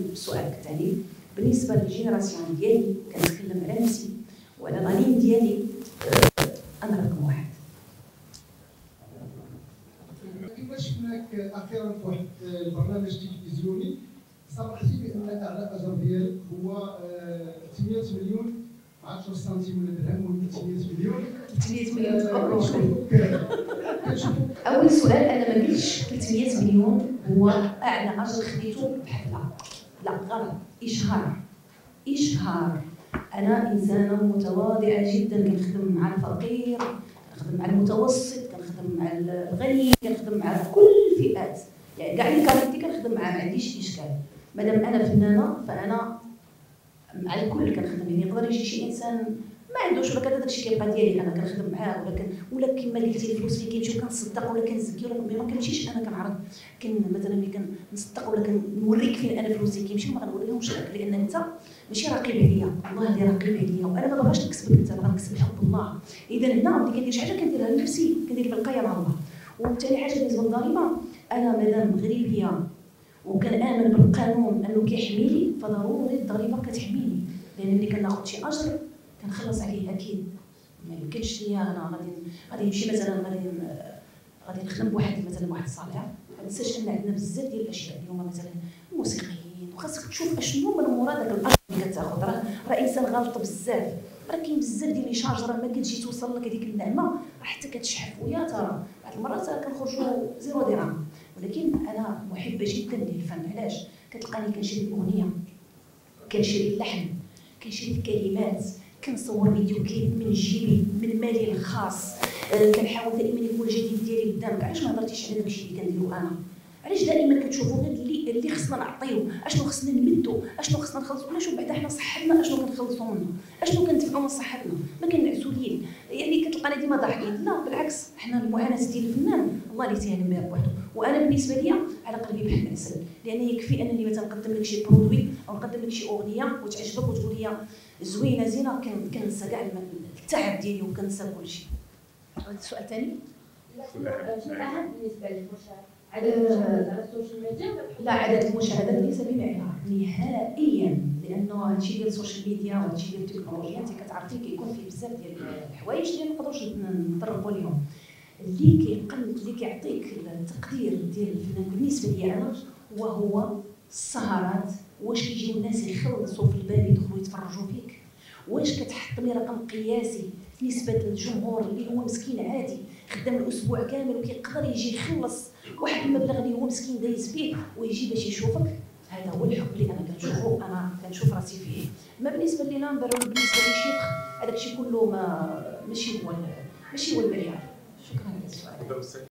السؤال الثاني. بالنسبه للجينيراسيون ديالي كنتكلم على نفسي وعلى لانين ديالي، انا رقم واحد. كيفاش شفناك اخيرا في واحد البرنامج تلفزيوني صرحتي بان اعلى اجر ديالك هو 800 مليون 10 سنتيم ولا درهم ولا 800 مليون 300 مليون اول سؤال، انا ما قلتش 300 مليون هو اعلى اجر خديته بحفله، لا غلط. اشهار. انا انسانه متواضعه جدا، كنخدم مع الفقير، كنخدم مع المتوسط، كنخدم مع الغني، كنخدم مع كل الفئات، يعني كاع اللي كاريتي كنخدم معاه، ما عنديش اشكال. مادام انا فنانه فانا مع الكل كنخدم. يعني يقدر يجي شي انسان ما عندوش ولا كذا، داكشي كيبقى ديالي، انا كنخدم معاه ولا كما قلتي الفلوس اللي كيمشيو كنصدق ولا كنزكي ولا ما كنمشيش. انا كنعرض مثلا ملي كنصدق ولا كنوريك فين انا فلوسي كيمشيو، ما غنوريهمش لك، لان انت ماشي رقيب عليا، الله اللي رقيب عليا، وانا ما باغاش نكسبك انت، باغا نكسب حب الله. اذا هنا ملي كندير شي حاجه كنديرها لنفسي، كندير بالقايه مع الله. وثاني حاجه بالنسبه للضريبه، انا مادام مغربيه وكنامن بالقانون انه كيحميني، فضروري الضريبه كتحميني، لان ملي كناخذ شي اجر كنخلص عليه اكيد. ما يمكنش ليا انا غادي نمشي مثلا غادي نخدم بواحد مثلا واحد الصالير. ما تنساش ان عندنا بزاف ديال الاشياء اليوم، مثلا الموسيقيين، وخاصك تشوف اشنو من مورا داك الاجر اللي كتاخذ. راه انسان غلط بزاف، راه كاين بزاف ديال لي شارج، راه ما كتجي توصل لك هذيك النعمه، راه حتى كتشحف. ويا ترى بعض المرات كنخرجوا 0 درهم، ولكن انا محبه جدا للفن. علاش؟ كتلقاني كنشري الاغنيه، كنشري اللحن، كنشري الكلمات، كنصور فيديو كليب من جيبي من مالي الخاص. كنحاول دائما يكون الجديد ديالي قدامك. علاش ما هضرتيش على داكشي اللي كنديرو انا؟ علاش دائما كتشوفوا غير اللي خصنا نعطيو، اشنو خصنا نمدو، اشنو خصنا نخلصوا؟ علاش بعدا حنا صحتنا اشنو كنخلصوا منه، اشنو كندفعوا من صحتنا؟ ما كنعسوا ليه. يعني كتلقاني ديما ضاحكين. لا بالعكس، حنا المعاناه ديال الفنان الله اللي تيهنم بها بوحدو. وانا بالنسبه ليا على قلبي بحال العسل، لان يكفي انني مثلا نقدم لك شي برودوي او نقدم لك شي اغنيه وتعجبك وتقول لي زوينه زينه، كنسى كاع التعب ديالي وكنسى كلشي. هذا السؤال الثاني. شنو اهم بالنسبه للمشاهد؟ عدد المشاهدات على السوشيال ميديا؟ لا، عدد المشاهدات ليس بمعيار نهائيا، لانه هادشي ديال السوشيال ميديا وهادشي ديال التكنولوجيا انت كتعرفي كيكون فيه بزاف ديال الحوايج اللي ما نقدروش نطرقوا لهم. اللي كيعطيك التقدير ديال الفنان بالنسبه لي انا وهو السهرات. واش كيجيو الناس يخلصوا في الباب يدخلوا يتفرجوا فيك؟ واش كتحطمي رقم قياسي بالنسبه للجمهور اللي هو مسكين عادي خدام الاسبوع كامل وكيقدر يجي يخلص واحد المبلغ اللي هو مسكين دايز به ويجي باش يشوفك؟ هذا هو الحب اللي انا كنشوفه، انا كنشوف راسي فيه. ما بالنسبه لي نمبر ولا بالنسبه لي شيخ، هذاك الشيء كله ماشي هو المعيار. شكرا على السؤال.